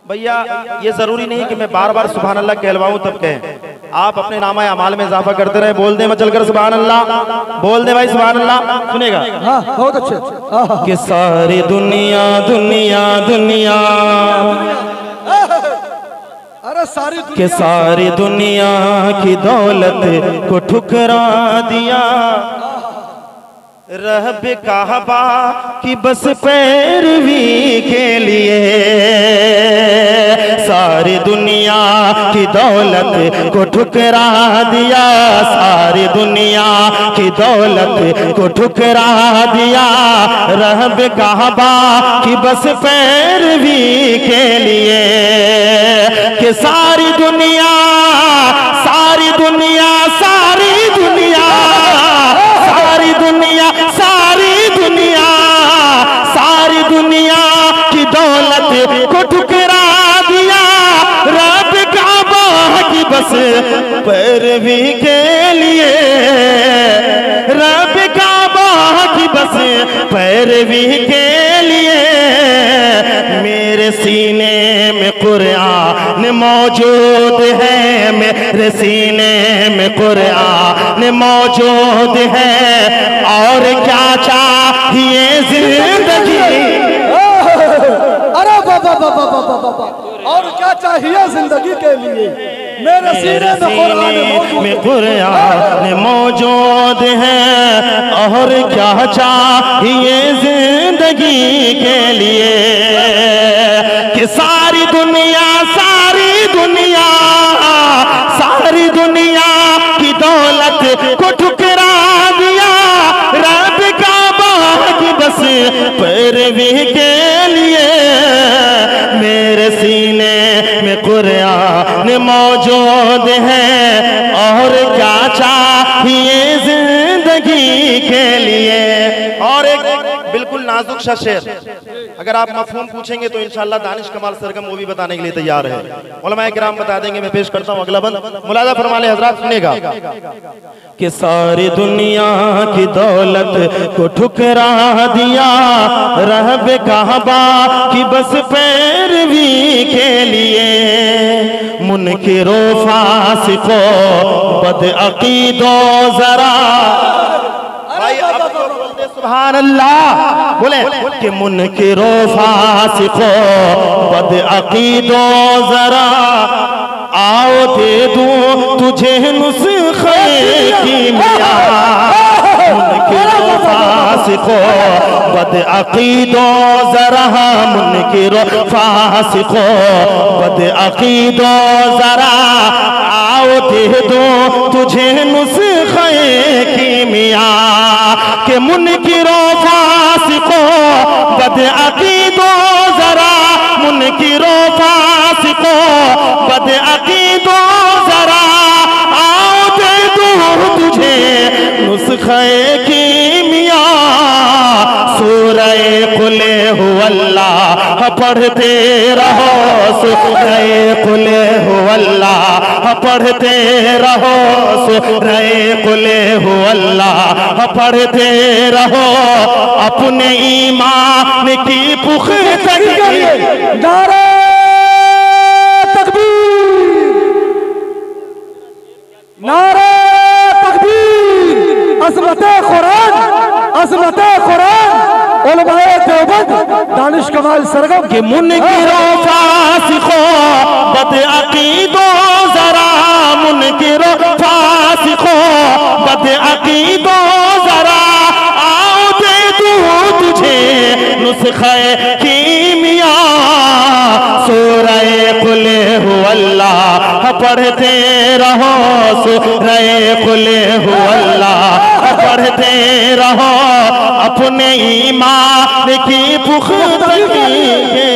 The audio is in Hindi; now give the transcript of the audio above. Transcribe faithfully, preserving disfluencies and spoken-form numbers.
भैया ये जरूरी नहीं कि मैं बार बार सुभान अल्लाह कहलवाऊं तब कहें, आप अपने नामा अमाल में इजाफा करते रहे। बोल दे मचल कर सुभान अल्लाह, बोल दे भाई सुभान अल्लाह। सुनेगा? हाँ बहुत अच्छे। कि सारी दुनिया दुनिया दुनिया अरे सारी कि सारी दुनिया की दौलत को ठुकरा दिया, रहब काबा की बस पैरवी के लिए। सारी दुनिया की दौलत को ठुकरा दिया, सारी दुनिया की दौलत को ठुकरा दिया, रहब काबा की बस पैरवी के लिए। कि सारी दुनिया सारी दुनिया सारी दुनिया सारी दुनिया सारी दुनिया सारी दुनिया की दौलत को ठुकरा दिया, रब काबा की बस पैरवी के लिए, रब काबा की बस पैरवी के लिए। मेरे सीने में कुरान मौजूद है, मेरे सीने में कुरान मौजूद है, और क्या चाहिए जिंदगी। अरे बाबा बाबा बाबा बाबा, और क्या चाहिए जिंदगी के लिए। मेरे सीने में कुरान मौजूद है, और क्या चाहिए जिंदगी के लिए। कि सारी दुनिया सारी दुनिया सारी दुनिया की दौलत को ठुकरा दिया, रब काबा की बस पैरवी के लिए। मेरे सीने में कुरान मौजूद है, और क्या चाहिए जिंदगी के लिए। और एक बिल्कुल नाजुक सा शेर, अगर आप मफहूम पूछेंगे तो इंशाअल्लाह दानिश कमाल सरगम वो भी बताने के लिए तैयार है। उलमाए किराम बता देंगे। मैं पेश करता हूँ अगला बंद, मुलाजा फरमा ले हजरात, सुनेगा? कि सारी दुनिया की दौलत को ठुकरा दिया, रहब काबा की बस पैरवी के लिए। मुनकिरो फासिको बदअकीदो जरा, भाई अब तो बोलते सुभान अल्लाह, बोले कि मुनकिरो फासिको बदअकीदो जरा, आओ दे दूं तुझे नुस्खे की मिया। मुनकिरो फासिको बदअकीदो जरा, मुनकिरो फासिको बदअकीदो जरा, आओ दे दूं तुझे नुस्खे की मिया। के मुनकिरो फासिको बदअकीदो जरा, मुनकिरो फासिको बदअकीदो जरा, आओ दे दूं तुझे नुस्खे की मिया। सूरह कुल हुवल्लाह पढ़ते रहो, सूरह कुल हुवल्लाह पढ़ते रहो, सूरह कुल हुवल्लाह पढ़ते रहो, अपने ईमान की पुख्तगी। नारे तकबीर, नारे तकबीर, अज़मते कुरान, अज़मते कुरान। उलमाए देवबंद दानिश कमाल सरगम के मुनकिरो फासिको बदअकीदो जरा, मुनकिरो फासिको बदअकीदो जरा, आओ दे दूं तुझे नुस्खे की मिया। सूरह कुल हुवल्लाह पढ़ते रहो, सूरह कुल हुवल्लाह पढ़ते रहो, अपने ईमान की पुख्तगी के